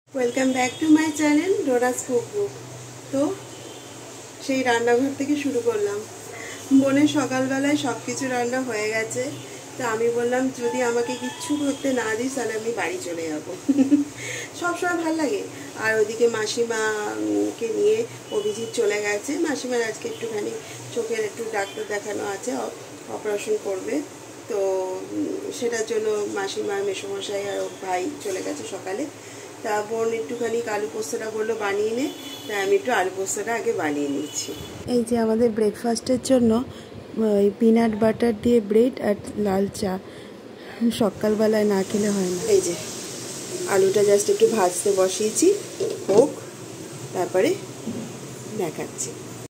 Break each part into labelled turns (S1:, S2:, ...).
S1: Welcome back to my channel Dora's cookbook. তো সেই রান্নাঘর থেকে শুরু করলাম। বোনের সকালবেলায় সব কিছু রান্না হয়ে গেছে। তো আমি বললাম যদি আমাকে কিচ্ছু করতে না দিস তাহলে আমি বাড়ি চলে যাব। সবসময় ভালো লাগে। আর ওদিকে মাসিমাকে নিয়ে অভিজিৎ চলে গেছে। মাসিমার আজকে একটুখানি চোখের একটু ডাক্তার দেখানো আছে, অপারেশন করবে। তো সেটার জন্য মাসিমা মেসোমশাই আর ভাই চলে গেছে সকালে। তা বোন একটুখানি আলু পোস্তটা বললো বানিয়ে নে, তাই আমি একটু আলু পোস্তটা আগে বানিয়ে নিচ্ছি। এই যে আমাদের ব্রেকফাস্টের জন্য ওই পিনাট বাটার দিয়ে ব্রেড আর লাল চা, সকালবেলায় না খেলে হয় না। এই যে আলুটা জাস্ট একটু ভাজতে বসিয়েছি, হোক তারপরে দেখাচ্ছি।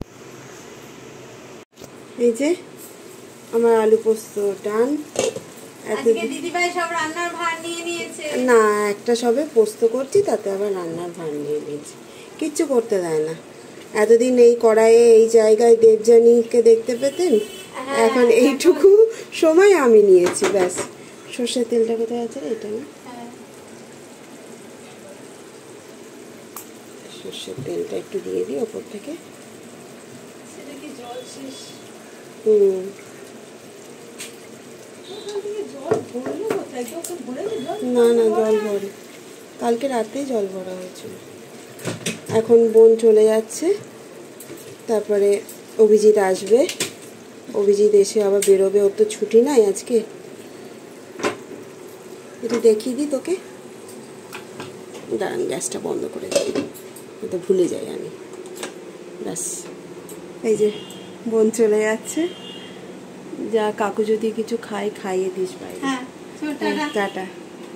S1: এই যে আমার আলু পোস্ত ডান।
S2: দিদিভাই সব রান্নার ভার নিয়ে নিয়েছে।
S1: না, একটা সবে পোস্ত করছি, তাতে আবার রান্নার ভার নিয়ে নিয়েছি। কিচ্ছু করতে দেয় না। এতদিন এই কড়াইয়ে এই জায়গায় দেবযানীকে দেখতে পেতেন, এখন এইটুকু সময় আমি নিয়েছি ব্যাস। সর্ষের তেলটা কোথায় আছে? এটা না, সর্ষের তেলটা একটু দিয়ে দিই ওপর থেকে। না না, জল ভরে, কালকে রাতেই জল ভরা হয়েছিল। এখন বোন চলে যাচ্ছে, তারপরে অভিজিৎ আসবে। অভিজিৎ এসে আবার বেরোবে, ওর তো ছুটি নাই আজকে। একটু দেখিয়ে দিই তোকে, দাঁড়ান গ্যাসটা বন্ধ করে দিই, তো ভুলে যাই আমি। ব্যাস, এই যে বোন চলে যাচ্ছে। যা কাকু যদি কিছু খাইয়ে দিস বাইরে। টাটা।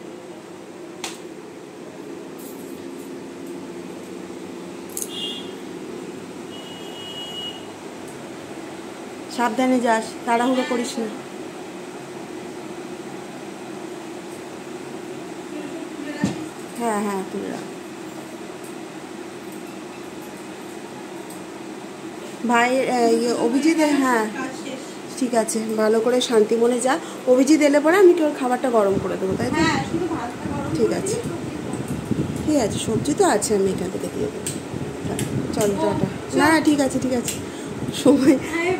S1: সাবধানে যাস, তাড়াহুড়ো করিস না। হ্যাঁ হ্যাঁ, তুলে রাখ। ভাই অভিজিৎ, হ্যাঁ ঠিক আছে, ভালো করে শান্তি মনে যা। অভিজিৎ এলে পরে আমি তোর খাবারটা গরম করে দেবো, তাই তো? ঠিক আছে ঠিক আছে, সবজি তো আছে, আমি এখান থেকে দিয়ে দেবো। চল টাটা। না না, ঠিক আছে ঠিক আছে, সময়।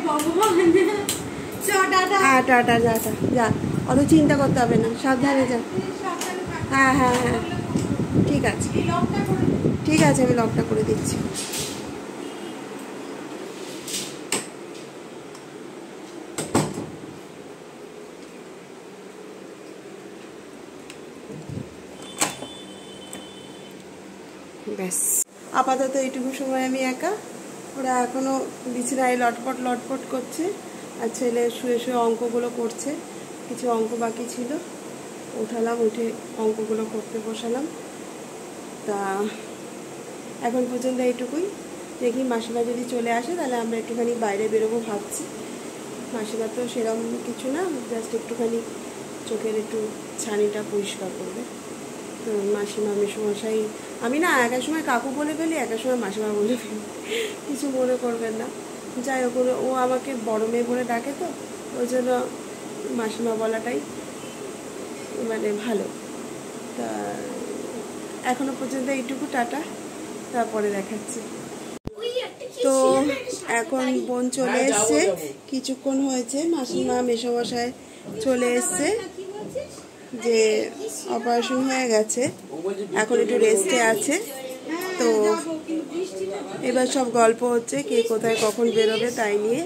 S1: হ্যাঁ টাটা, টাটা, যা, অত চিন্তা করতে হবে না, সাবধানে যা। হ্যাঁ হ্যাঁ হ্যাঁ, ঠিক আছে ঠিক আছে, আমি লকটা করে দিচ্ছি। ব্যাস, আপাতত এইটুকু সময় আমি একা। ওরা এখনও বিছানায় লটপট করছে, আর ছেলে শুয়ে শুয়ে অঙ্কগুলো করছে। কিছু অঙ্ক বাকি ছিল, উঠালাম, উঠে অঙ্কগুলো করতে বসালাম। তা এখন পর্যন্ত এইটুকুই। দেখি মাসিমা যদি চলে আসে তাহলে আমরা একটুখানি বাইরে বেরোবো ভাবছি। মাসিমা তো সেরকম কিছু না, জাস্ট একটুখানি চোখের একটু ছানিটা পরিষ্কার করবে। তো মাসিমা মেসোমশাই, আমি না এক এক সময় কাকু বলে ফেলি, এক এক সময় মাসিমা বলে ফেলি, কিছু মনে করবেন না। যাই হোক, ও আমাকে বড় মেয়ে বলে ডাকে, তো ওই জন্য মাসিমা বলাটাই মানে ভালো। তা এখনো পর্যন্ত এইটুকু, টাটা, তারপরে দেখাচ্ছি। তো এখন বোন চলে এসছে, কিছুক্ষণ হয়েছে। মাসিমা মেসোমশাই চলে এসছে, যে অপারেশন হয়ে গেছে, এখন একটু রেস্টে আছে। তো এবার সব গল্প হচ্ছে কে কোথায় কখন বেরোবে তাই নিয়ে।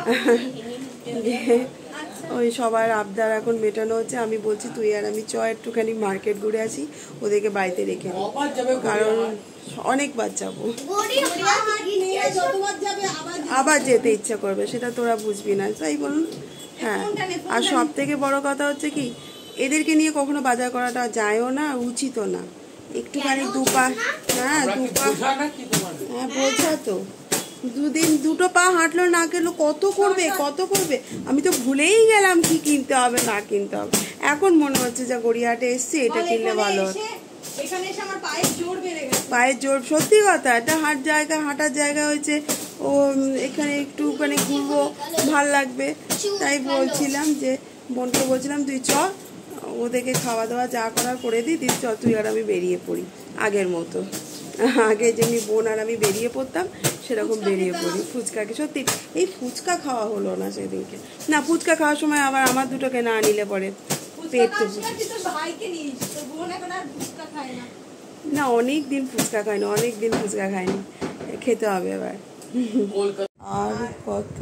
S1: ওই সবার আবদার এখন মেটানো হচ্ছে। আমি বলছি তুই আর আমি একটুখানি মার্কেট ঘুরে আসি, ওদেরকে বাড়িতে রেখে দিই, কারণ অনেকবার যাবো, আবার যেতে ইচ্ছা করবে, সেটা তোরা বুঝবি না, তাই বলুন। হ্যাঁ, আর সব থেকে বড় কথা হচ্ছে কি, এদেরকে নিয়ে কখনো বাজার করাটা যায়ও না, উচিতও না। একটুখানি দুপা, হ্যাঁ বোঝা তো, দুটো পা হাঁটলো না গেলো, কত করবে। আমি তো ভুলেই গেলাম কি কিনতে হবে না কিনতে হবে। এখন মনে হচ্ছে যে গড়িয়াহাটে এসছি, এটা কিনলে ভালো হয়। পায়ের জোর, সত্যি কথা, এটা হাঁটার জায়গা হয়েছে। ও এখানে একটুখানি ঘুরবো, ভাল লাগবে, তাই বলছিলাম যে বোনকে বলছিলাম তুই চ, ওদেরকে খাওয়া দাওয়া যা করার করে দিই, দিদি চল তুই আর আমি বেরিয়ে পড়ি আগের মতো। আগে যেমনি বোন আর আমি বেরিয়ে পড়তাম সেরকম বেরিয়ে পড়ি ফুচকাকে। সত্যি এই ফুচকা খাওয়া হলো না সেদিনকে। না, ফুচকা খাওয়ার সময় আবার আমার দুটোকে না নিলে পরে পেট তো না, অনেক দিন ফুচকা খাইনি, অনেক দিন ফুচকা খাইনি, খেতে হবে এবার। আর কত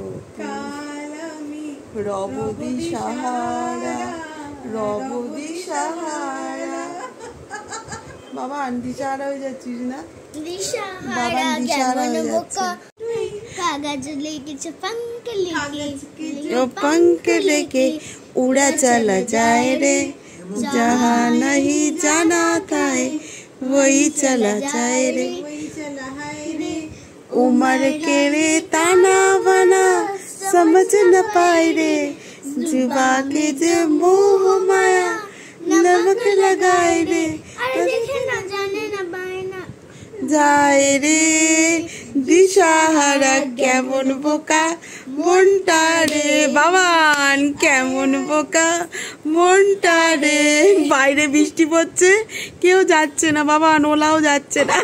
S1: রবদি সাহারা, রবদি সাহারা। বাবা আন্টি সাহারা হয়ে যাচ্ছিস না? বাবা দিশাহারা হয়ে যাচ্ছে।
S3: कागज लेके
S1: पंख लेके उड़ा चला जाए रे, जहाँ नहीं जाना था वही चला जाए रे। उमर के रे ताना बना समझ न पाए रे, जुबा के जे मोह माया नमक लगाए रे। যায় রে দিশাহারা কেমন বোকা মনটা রে, বাবান কেমন বোকা মনটা রে। বাইরে বৃষ্টি পড়ছে, কেউ যাচ্ছে না বাবান, ওলাও যাচ্ছে না।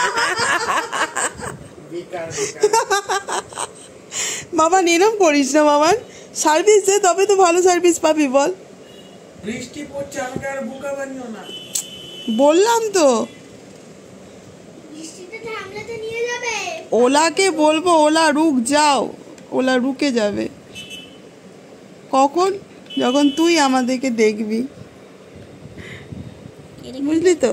S1: বাবান এরম করিস না বাবান, সার্ভিস দে তবে তো ভালো সার্ভিস পাবি। বল
S4: বৃষ্টি পড়ছে, আমাকে আর বোকা বানিও না।
S1: বললাম তো ওলাকে বলবো ওলা রুক যাও, ওলা রুকে যাবে। কখন? যখন তুই আমাদেরকে দেখবি, বুঝলি তো।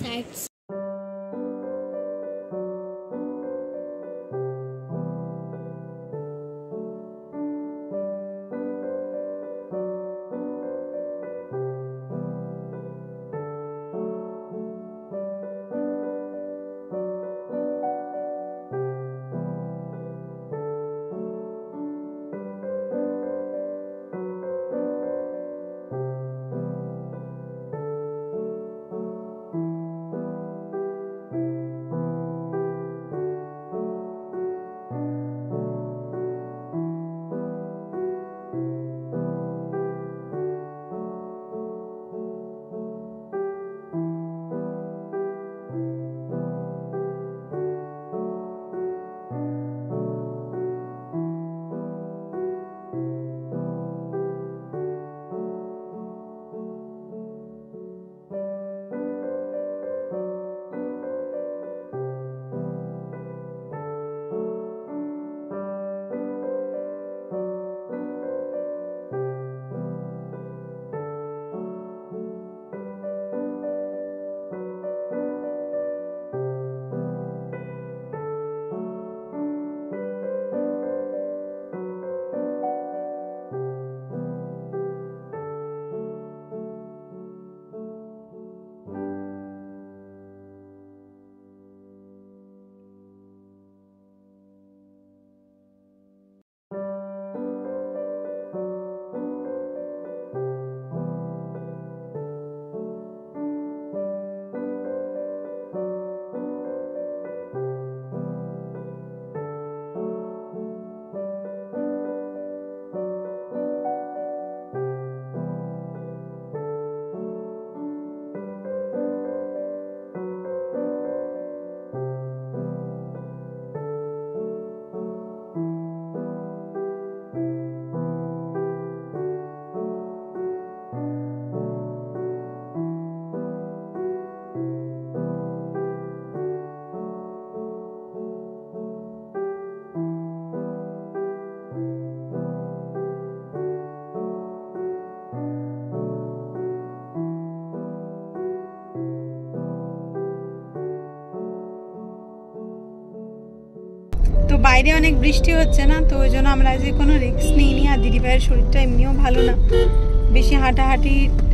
S2: তো বাইরে অনেক বৃষ্টি হচ্ছে না, তো ওই জন্য আমরা আজকে কোনো রিস্ক নিইনি। আর দিদি ভাইয়ের শরীরটা এমনিও ভালো না, বেশি হাঁটাহাঁটি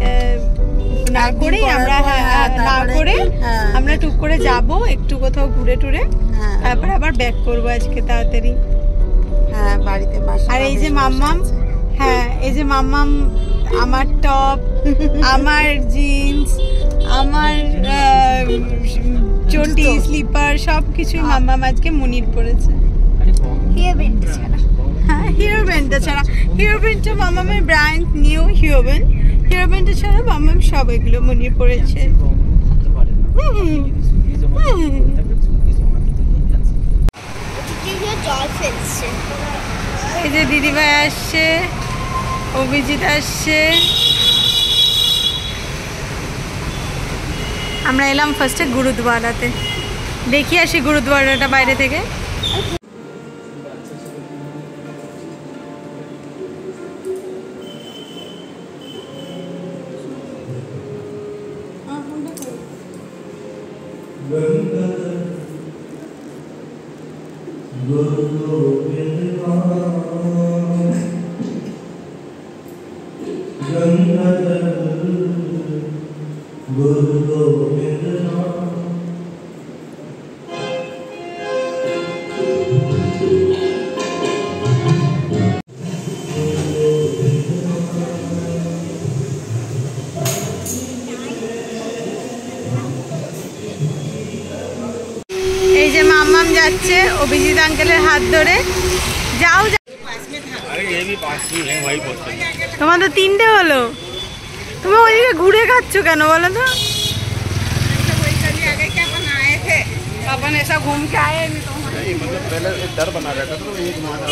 S2: না করে আমরা টুক করে যাব একটু কোথাও ঘুরে টুরে, তারপর আবার ব্যাক করবো আজকে তাড়াতাড়ি।
S1: হ্যাঁ বাড়িতে।
S2: আর এই যে মাম্মাম, হ্যাঁ এই যে মাম্মাম, আমার টপ, আমার জিন্স, আমার চটি, স্লিপার সবকিছুই মাম্মাম আজকে মুনির পরেছে। হিরো ব্র্যান্ডটা ছাড়া, হিরো ব্র্যান্ডটা মাম্মামের brand new hero brand experiment ছাড়া মাম্মাম সব এগুলো মনে পড়েছে।
S3: জল ফেলছে।
S2: এই যে দিদিভাই আসছে, অভিজিৎ আসছে। আমরা এলাম ফার্স্টে গুরুদুয়ারাতে, দেখি আসি গুরুদুয়ারাটা বাইরে থেকে। এই যে মাম্মাম যাচ্ছে অভিজিৎ আঙ্কেলের হাত ধরে। যাও তোমার তো 3টে হলো, তুমি ওইদিকে ঘুরে খাচ্ছ কেন বলো তো? अपन ऐसा घूम के आए नहीं तो मतलब पहले डर बना रहता था तो ये घुमाना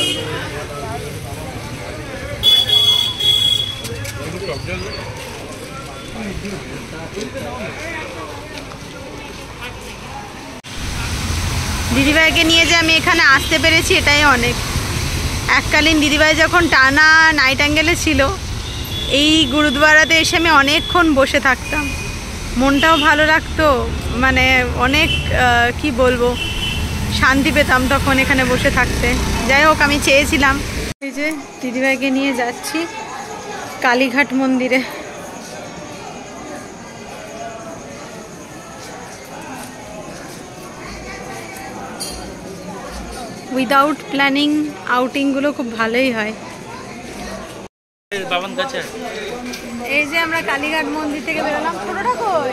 S2: দিদিভাইকে নিয়ে যে আমি এখানে আসতে পেরেছি এটাই অনেক। এককালীন দিদিভাই যখন টানা নাইট অ্যাঙ্গেলে ছিল, এই গুরুদুয়ারাতে এসে আমি অনেকক্ষণ বসে থাকতাম, মনটাও ভালো লাগতো, মানে অনেক কি বলবো, শান্তি পেতাম তখন এখানে বসে থাকতে। যাই হোক, আমি চেয়েছিলাম। এই যে দিদিভাইকে নিয়ে যাচ্ছি কালীঘাট মন্দিরে। উইদাউট প্ল্যানিং আউটিংগুলো খুব ভালোই হয়। এই যে আমরা কালীঘাট মন্দির থেকে বেরোলাম। ছোটটা কই?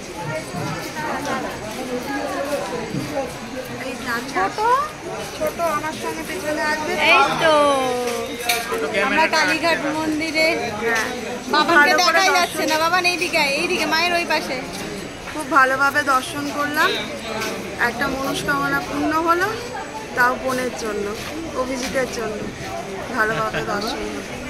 S2: ছোট আমার সঙ্গে পেছনে আসবে। এই তো আমরা কালীঘাট মন্দিরে। বাবাকে দেখাই যাচ্ছে না, বাবা এইদিকে মায়ের ওই পাশে।
S1: খুব ভালোভাবে দর্শন করলাম, একটা মনস্কামনা পূর্ণ হলো, তাও বোনের জন্য, অভিজিতের জন্য ভালোভাবে দর্শন হলো।